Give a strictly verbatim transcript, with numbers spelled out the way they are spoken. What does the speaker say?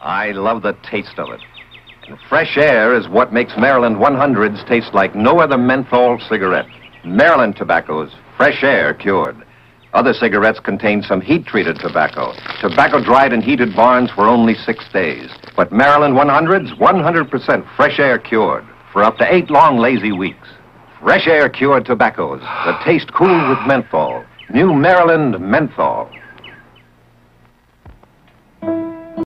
I love the taste of it. And fresh air is what makes Maryland one hundreds taste like no other menthol cigarette. Maryland tobaccos, fresh air cured. Other cigarettes contain some heat-treated tobacco. Tobacco dried in heated barns for only six days. But Maryland one hundreds, one hundred percent fresh air cured for up to eight long lazy weeks. Fresh air cured tobaccos that taste cool with menthol. New Maryland menthol.